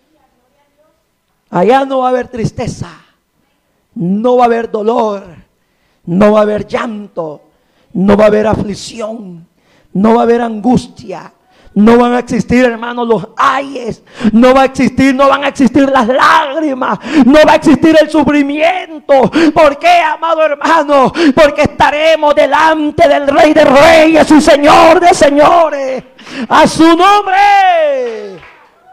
Allá no va a haber tristeza, no va a haber dolor, no va a haber llanto, no va a haber aflicción, no va a haber angustia, no van a existir, hermanos, los ayes, no van a existir las lágrimas, no va a existir el sufrimiento. ¿Por qué, amado hermano? Porque estaremos delante del Rey de Reyes y Señor de Señores. A su nombre.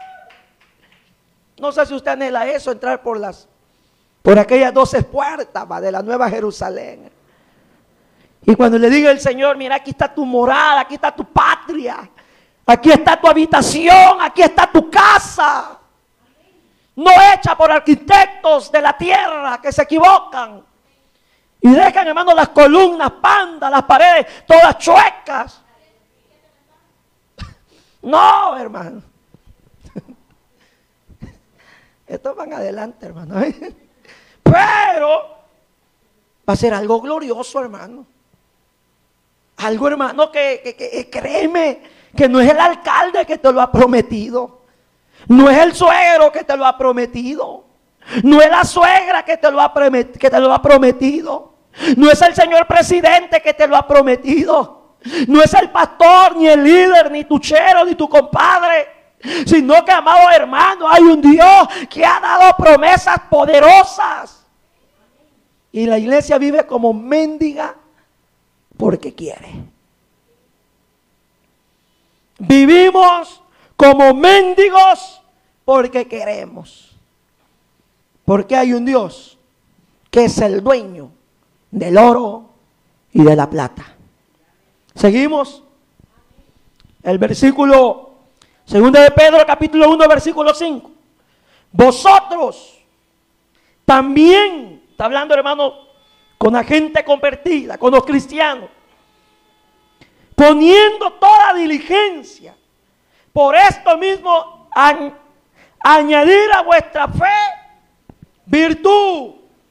No sé si usted anhela eso, entrar por aquellas 12 puertas de la Nueva Jerusalén. Y cuando le diga el Señor, mira, aquí está tu morada, aquí está tu patria, aquí está tu habitación, aquí está tu casa. No hecha por arquitectos de la tierra que se equivocan y dejan, hermano, las columnas pandas, las paredes todas chuecas. No, hermano. Estos van adelante, hermano. Pero va a ser algo glorioso, hermano. Algo, hermano, que créeme, que no es el alcalde que te lo ha prometido. No es el suegro que te lo ha prometido. No es la suegra que te lo ha prometido. No es el señor presidente que te lo ha prometido. No es el pastor, ni el líder, ni tu chero, ni tu compadre. Sino que, amado hermano, hay un Dios que ha dado promesas poderosas. Y la iglesia vive como mendiga porque quiere. Vivimos como mendigos porque queremos. Porque hay un Dios que es el dueño del oro y de la plata. Seguimos. El versículo 2 de Pedro, capítulo 1, versículo 5. Vosotros también, está hablando, hermano, con la gente convertida, con los cristianos, poniendo toda diligencia, por esto mismo añadir a vuestra fe virtud.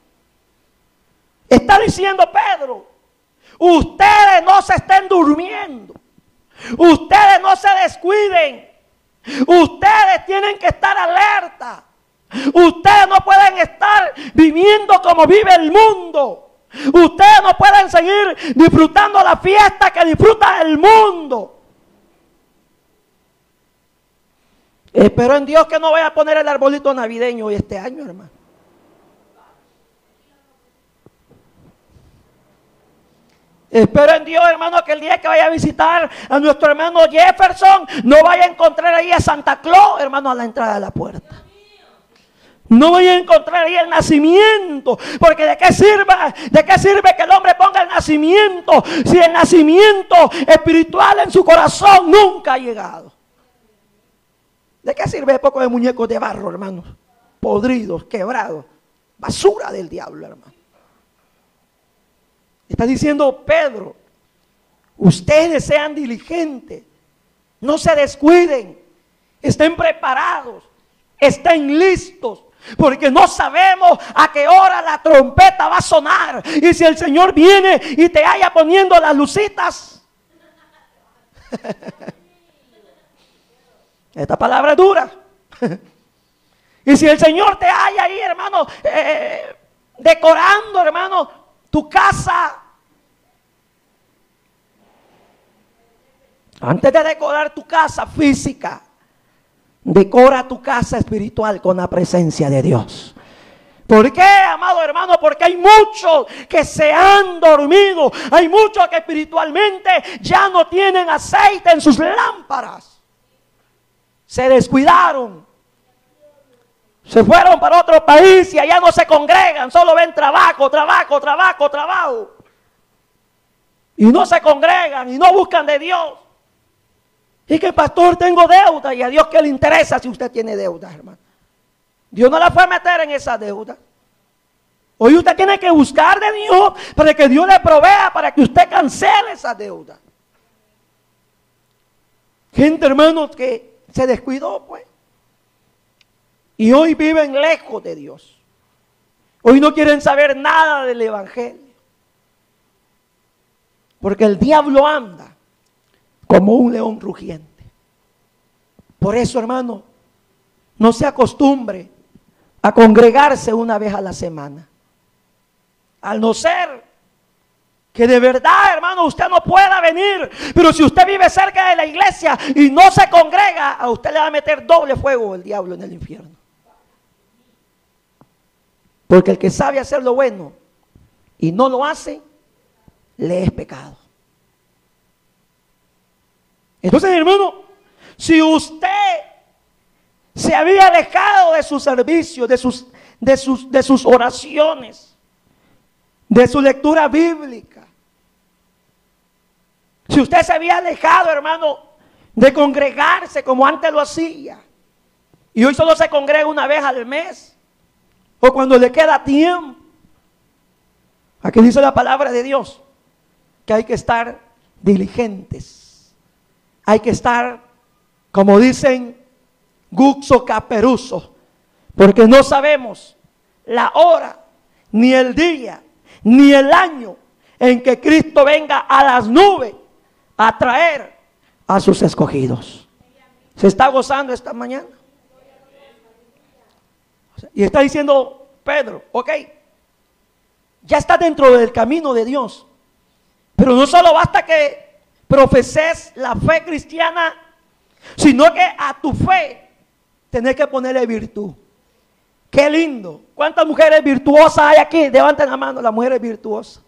Está diciendo Pedro, ustedes no se estén durmiendo, ustedes no se descuiden. Ustedes tienen que estar alerta. Ustedes no pueden estar viviendo como vive el mundo. Ustedes no pueden seguir disfrutando la fiesta que disfruta el mundo. Espero en Dios que no vaya a poner el arbolito navideño este año, hermano. Espero en Dios, hermano, que el día que vaya a visitar a nuestro hermano Jefferson, no vaya a encontrar ahí a Santa Claus, hermano, a la entrada de la puerta. No vaya a encontrar ahí el nacimiento, porque ¿de qué sirve que el hombre ponga el nacimiento si el nacimiento espiritual en su corazón nunca ha llegado? ¿De qué sirve poco de muñecos de barro, hermanos? Podridos, quebrados, basura del diablo, hermano. Está diciendo Pedro, ustedes sean diligentes, no se descuiden, estén preparados, estén listos, porque no sabemos a qué hora la trompeta va a sonar. Y si el Señor viene y te haya poniendo las lucitas, esta palabra es dura. Y si el Señor te haya ahí, hermano, decorando, hermano, tu casa, antes de decorar tu casa física, decora tu casa espiritual con la presencia de Dios. ¿Por qué, amado hermano? Porque hay muchos que se han dormido. Hay muchos que espiritualmente ya no tienen aceite en sus lámparas. Se descuidaron. Se fueron para otro país y allá no se congregan. Solo ven trabajo. Y no se congregan y no buscan de Dios. Y que pastor, tengo deuda. Y a Dios qué le interesa si usted tiene deuda, hermano. Dios no la fue a meter en esa deuda. Hoy usted tiene que buscar de Dios para que Dios le provea, para que usted cancele esa deuda. Gente, hermanos, que se descuidó, pues. Y hoy viven lejos de Dios. Hoy no quieren saber nada del evangelio. Porque el diablo anda como un león rugiente. Por eso, hermano, no se acostumbre a congregarse una vez a la semana. Al no ser que de verdad, hermano, usted no pueda venir. Pero si usted vive cerca de la iglesia y no se congrega, a usted le va a meter doble fuego el diablo en el infierno. Porque el que sabe hacer lo bueno y no lo hace, le es pecado. Entonces, hermano, si usted se había alejado de su servicio, de sus oraciones, de su lectura bíblica, si usted se había alejado, hermano, de congregarse como antes lo hacía, y hoy solo se congrega una vez al mes, o cuando le queda tiempo, aquí dice la palabra de Dios, que hay que estar diligentes. Hay que estar, como dicen, guxo caperuso, porque no sabemos la hora, ni el día, ni el año en que Cristo venga a las nubes a traer a sus escogidos. ¿Se está gozando esta mañana? Y está diciendo Pedro, ok, ya está dentro del camino de Dios, pero no solo basta que profeses la fe cristiana, sino que a tu fe tenés que ponerle virtud. Qué lindo. ¿Cuántas mujeres virtuosas hay aquí? Levanten la mano las mujeres virtuosas.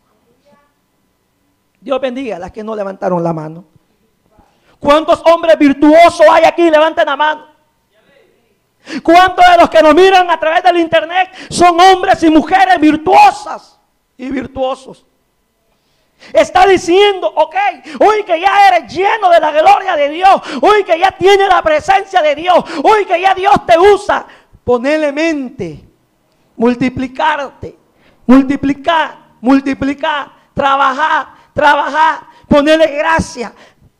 Dios bendiga a las que no levantaron la mano. ¿Cuántos hombres virtuosos hay aquí? Levanten la mano. ¿Cuántos de los que nos miran a través del internet son hombres y mujeres virtuosas y virtuosos? Está diciendo, ok, hoy que ya eres lleno de la gloria de Dios, hoy que ya tienes la presencia de Dios, hoy que ya Dios te usa, ponele mente, multiplicarte, multiplicar, trabajar, ponerle gracia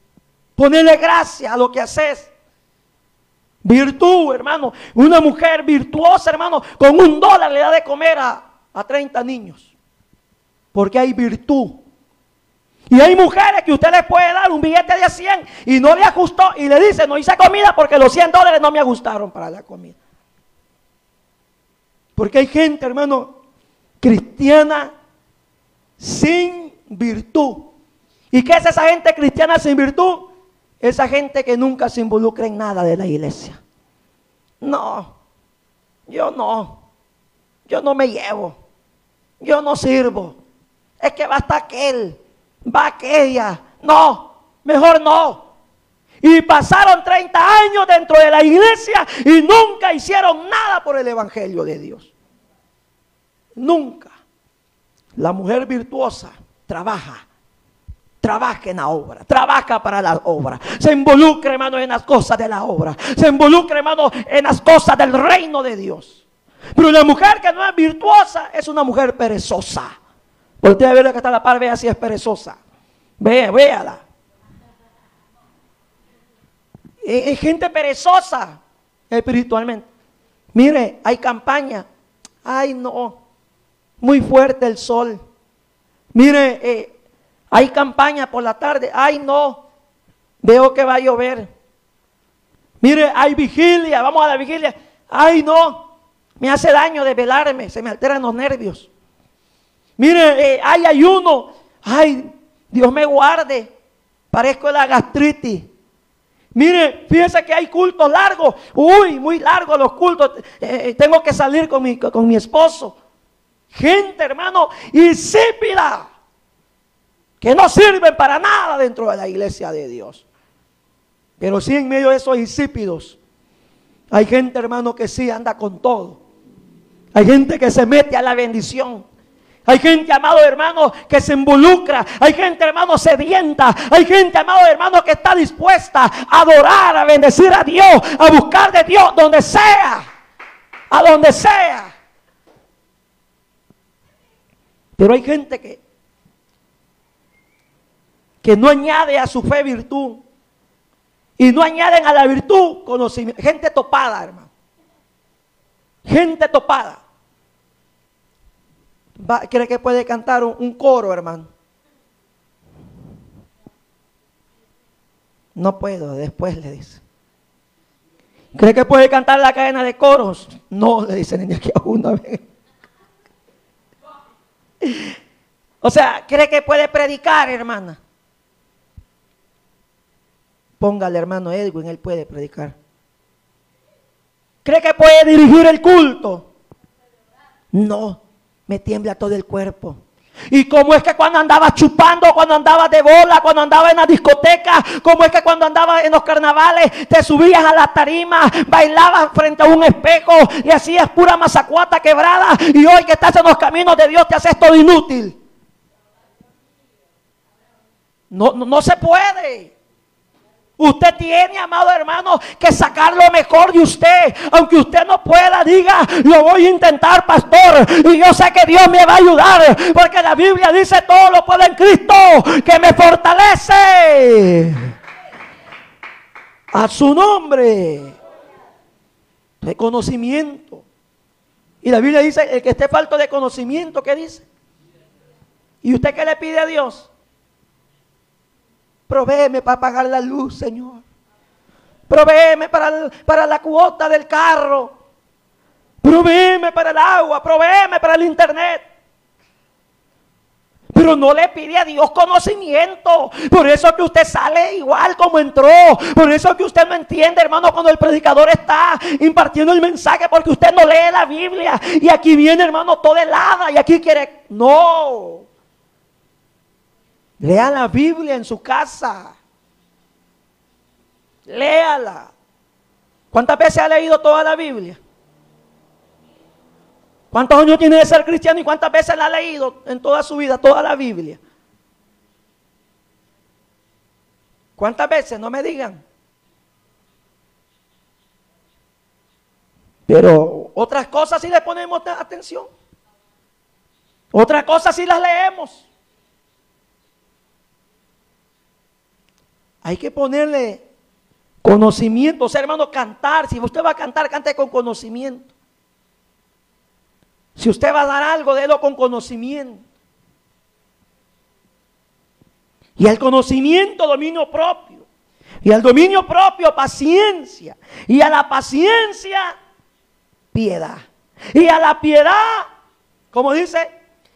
a lo que haces. Virtud, hermano, una mujer virtuosa, hermano, con $1 le da de comer a 30 niños, porque hay virtud. Y hay mujeres que usted les puede dar un billete de 100 y no le ajustó y le dice, no hice comida porque los $100 no me ajustaron para la comida. Porque hay gente, hermano, cristiana sin virtud. ¿Y qué es esa gente cristiana sin virtud? Esa gente que nunca se involucra en nada de la iglesia. no, yo no me llevo, yo no sirvo, es que basta aquel, va aquella, no, mejor no. Y pasaron 30 años dentro de la iglesia y nunca hicieron nada por el evangelio de Dios. Nunca. La mujer virtuosa trabaja en la obra, trabaja para la obra, se involucra, hermano, en las cosas de la obra, se involucra, hermano, en las cosas del reino de Dios. Pero la mujer que no es virtuosa es una mujer perezosa. Voltea a ver la que está a la par, vea si es perezosa. Véala. Es gente perezosa espiritualmente. Mire, hay campaña. Ay, no, muy fuerte el sol. Mire, hay campaña por la tarde. Ay, no, veo que va a llover. Mire, hay vigilia, vamos a la vigilia. Ay, no, me hace daño desvelarme, se me alteran los nervios. Mire, hay ayuno. Ay, Dios me guarde, parezco de la gastritis. Mire, fíjese que hay cultos largos. Uy, muy largos los cultos. Tengo que salir con mi esposo. Gente, hermano, insípida, que no sirven para nada dentro de la iglesia de Dios. Pero sí, en medio de esos insípidos hay gente, hermano, que sí anda con todo. Hay gente que se mete a la bendición. Hay gente, amado hermano, que se involucra. Hay gente, hermano, sedienta. Hay gente, amado hermano, que está dispuesta a adorar, a bendecir a Dios, a buscar de Dios donde sea, a donde sea. Pero hay gente que no añade a su fe virtud. Y no añaden a la virtud conocimiento. Gente topada, hermano. Gente topada. ¿Cree que puede cantar un coro, hermano? No puedo, después le dice. ¿Cree que puede cantar la cadena de coros? No, le dicen de aquí a una vez. O sea, ¿cree que puede predicar, hermana? Póngale, hermano Edwin, él puede predicar. ¿Cree que puede dirigir el culto? No, me tiembla todo el cuerpo. ¿Y cómo es que cuando andaba chupando, cuando andaba de bola, cuando andaba en la discoteca, cómo es que cuando andaba en los carnavales te subías a la tarima, bailabas frente a un espejo y hacías pura mazacuata quebrada, y hoy que estás en los caminos de Dios te haces todo inútil? No se puede. Usted tiene, amado hermano, que sacar lo mejor de usted. Aunque usted no pueda, diga, lo voy a intentar, pastor, y yo sé que Dios me va a ayudar, porque la Biblia dice, todo lo puedo en Cristo que me fortalece. A su nombre. De conocimiento. Y la Biblia dice, el que esté falto de conocimiento, ¿qué dice? ¿Y usted qué le pide a Dios? Provéeme para pagar la luz, Señor. Provéeme para la cuota del carro. Provéeme para el agua. Provéeme para el internet. Pero no le pide a Dios conocimiento. Por eso que usted sale igual como entró. Por eso que usted no entiende, hermano, cuando el predicador está impartiendo el mensaje, porque usted no lee la Biblia. Y aquí viene, hermano, toda helada. Y aquí quiere... No. Lea la Biblia en su casa. Léala. ¿Cuántas veces ha leído toda la Biblia? ¿Cuántos años tiene de ser cristiano y cuántas veces la ha leído en toda su vida, toda la Biblia? ¿Cuántas veces? No me digan. Pero otras cosas sí le ponemos atención. Otras cosas sí las leemos. Hay que ponerle conocimiento. O sea, hermano, cantar. Si usted va a cantar, cante con conocimiento. Si usted va a dar algo, délo con conocimiento. Y al conocimiento, dominio propio. Y al dominio propio, paciencia. Y a la paciencia, piedad. Y a la piedad, como dice,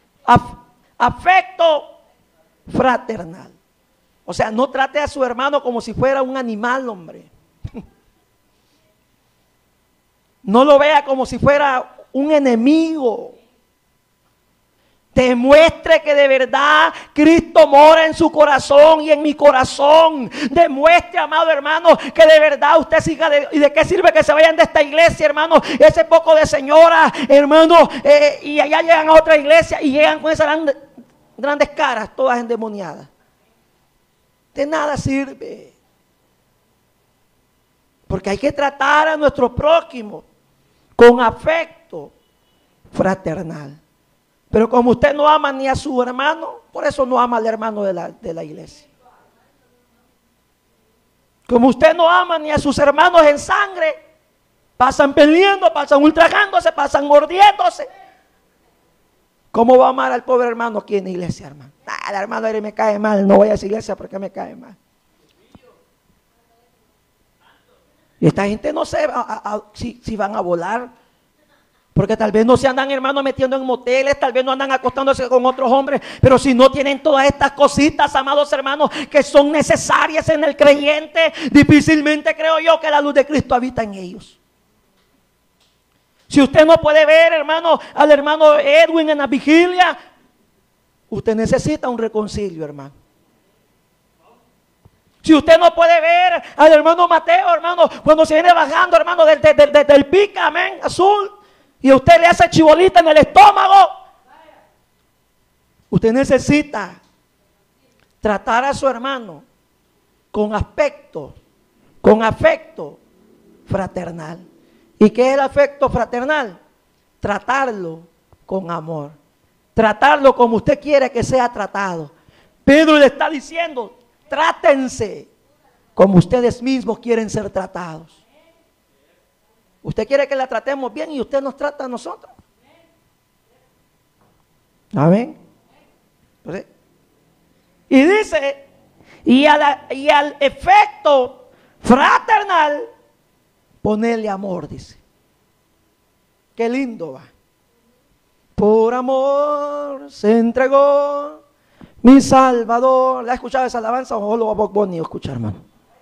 afecto fraternal. O sea, no trate a su hermano como si fuera un animal, hombre. No lo vea como si fuera un enemigo. Demuestre que de verdad Cristo mora en su corazón y en mi corazón. Demuestre, amado hermano, que de verdad usted siga. ¿Y de qué sirve que se vayan de esta iglesia, hermano? Ese poco de señoras, hermano, y allá llegan a otra iglesia y llegan con esas grandes caras, todas endemoniadas. De nada sirve. Porque hay que tratar a nuestro prójimo con afecto fraternal. Pero como usted no ama ni a su hermano, por eso no ama al hermano de la iglesia. Como usted no ama ni a sus hermanos en sangre, pasan peleando, pasan ultrajándose, pasan mordiéndose. ¿Cómo va a amar al pobre hermano aquí en la iglesia, hermano? El hermano me cae mal, no voy a esa iglesia porque me cae mal. Y esta gente no sé si van a volar. Porque tal vez no se andan, hermanos, metiendo en moteles, tal vez no andan acostándose con otros hombres, pero si no tienen todas estas cositas, amados hermanos, que son necesarias en el creyente, difícilmente creo yo que la luz de Cristo habita en ellos. Si usted no puede ver, hermano, al hermano Edwin en la vigilia, usted necesita un reconcilio, hermano. Si usted no puede ver al hermano Mateo, hermano, cuando se viene bajando, hermano, del pica, amén, azul, y usted le hace chibolita en el estómago, usted necesita tratar a su hermano con afecto fraternal. ¿Y qué es el afecto fraternal? Tratarlo con amor. Tratarlo como usted quiere que sea tratado. Pedro le está diciendo, trátense como ustedes mismos quieren ser tratados. Usted quiere que la tratemos bien y usted nos trata a nosotros. Amén. Entonces, y dice, y al efecto fraternal, ponerle amor, dice. Qué lindo va. Por amor se entregó mi Salvador. ¿La ha escuchado esa alabanza o lo va a escuchar, hermano?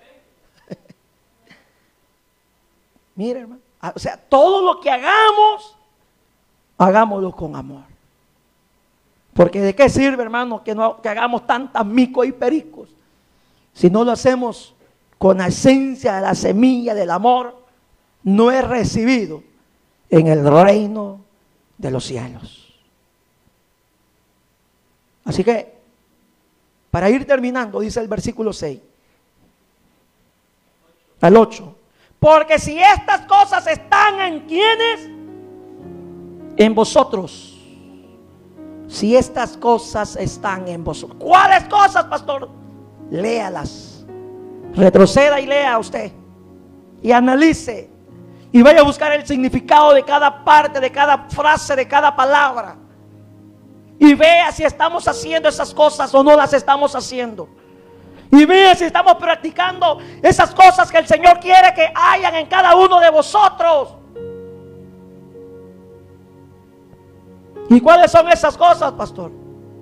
Mira, hermano. O sea, todo lo que hagamos, hagámoslo con amor. Porque de qué sirve, hermano, que hagamos tantas micos y pericos si no lo hacemos con la esencia de la semilla del amor. No es recibido en el reino de los cielos. Así que, para ir terminando, dice el versículo 6 al 8. Porque si estas cosas están en ¿quiénes? En vosotros. Si estas cosas están en vosotros. ¿Cuáles cosas, pastor? Léalas. Retroceda y lea usted. Y analice. Y vaya a buscar el significado de cada parte, de cada frase, de cada palabra. Y vea si estamos haciendo esas cosas o no las estamos haciendo. Y vea si estamos practicando esas cosas que el Señor quiere que hayan en cada uno de vosotros. ¿Y cuáles son esas cosas, pastor?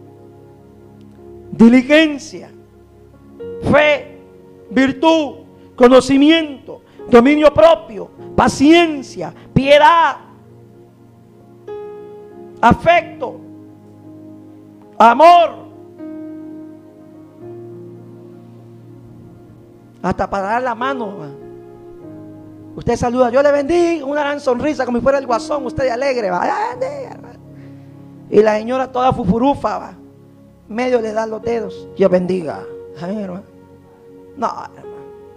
Diligencia, fe, virtud, conocimiento, dominio propio, paciencia, piedad, afecto, amor. Hasta para dar la mano. Usted saluda, yo le bendiga, una gran sonrisa como si fuera el guasón, usted alegre, va. Y la señora toda fufurufa, va. Medio le da los dedos, Dios bendiga. Ay, hermano. No, hermano.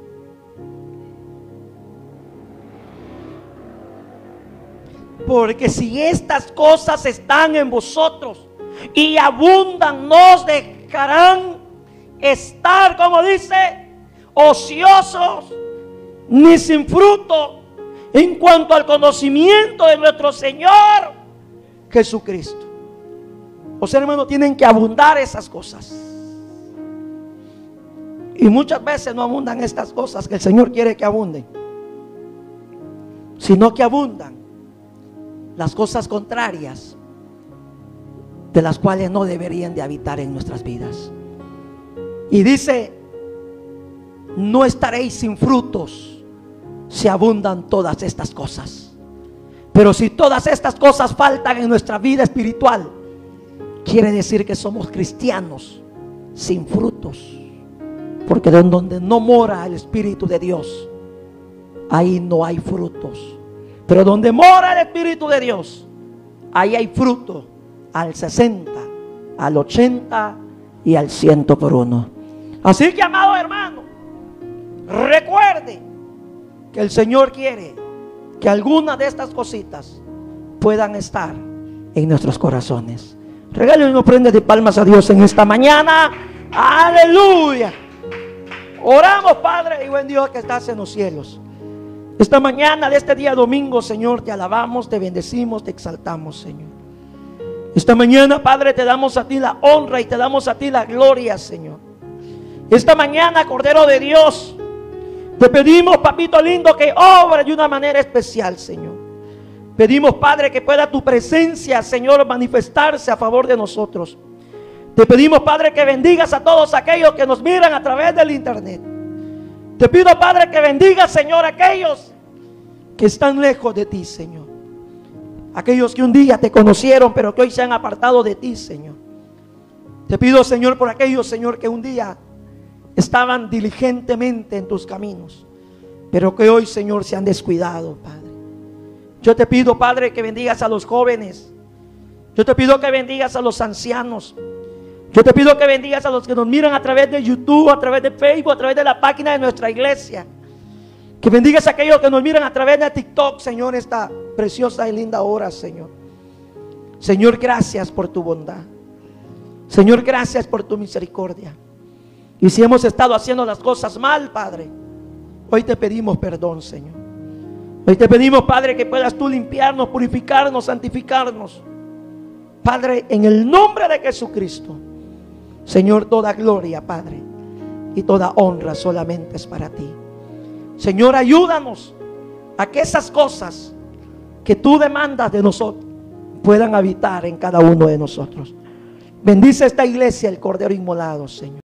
Porque si estas cosas están en vosotros y abundan, nos dejarán estar, como dice, ociosos ni sin fruto en cuanto al conocimiento de nuestro Señor Jesucristo. O sea, hermano, tienen que abundar esas cosas. Y muchas veces no abundan estas cosas que el Señor quiere que abunden, sino que abundan las cosas contrarias, de las cuales no deberían de habitar en nuestras vidas. Y dice, no estaréis sin frutos si abundan todas estas cosas. Pero si todas estas cosas faltan en nuestra vida espiritual, quiere decir que somos cristianos sin frutos. Porque donde no mora el Espíritu de Dios, ahí no hay frutos. Pero donde mora el Espíritu de Dios, ahí hay fruto al 60, al 80 y al 100 por uno. Así que, amado hermano, recuerde que el Señor quiere que algunas de estas cositas puedan estar en nuestros corazones. Regale una ofrenda de palmas a Dios en esta mañana. Aleluya. Oramos, Padre y buen Dios que estás en los cielos. Esta mañana de este día domingo, Señor, te alabamos, te bendecimos, te exaltamos, Señor. Esta mañana, Padre, te damos a ti la honra y te damos a ti la gloria, Señor. Esta mañana, Cordero de Dios, te pedimos, papito lindo, que obres de una manera especial, Señor. Pedimos, Padre, que pueda tu presencia, Señor, manifestarse a favor de nosotros. Te pedimos, Padre, que bendigas a todos aquellos que nos miran a través del internet. Te pido, Padre, que bendigas, Señor, a aquellos que están lejos de ti, Señor. Aquellos que un día te conocieron, pero que hoy se han apartado de ti, Señor. Te pido, Señor, por aquellos, Señor, que un día estaban diligentemente en tus caminos, pero que hoy, Señor, se han descuidado, Padre. Yo te pido, Padre, que bendigas a los jóvenes. Yo te pido que bendigas a los ancianos. Yo te pido que bendigas a los que nos miran a través de YouTube, a través de Facebook, a través de la página de nuestra iglesia. Que bendigas a aquellos que nos miran a través de TikTok, Señor, esta preciosa y linda hora, Señor. Señor, gracias por tu bondad. Señor, gracias por tu misericordia. Y si hemos estado haciendo las cosas mal, Padre, hoy te pedimos perdón, Señor. Hoy te pedimos, Padre, que puedas tú limpiarnos, purificarnos, santificarnos. Padre, en el nombre de Jesucristo. Señor, toda gloria, Padre, y toda honra solamente es para ti. Señor, ayúdanos a que esas cosas que tú demandas de nosotros puedan habitar en cada uno de nosotros. Bendice esta iglesia, el Cordero Inmolado, Señor.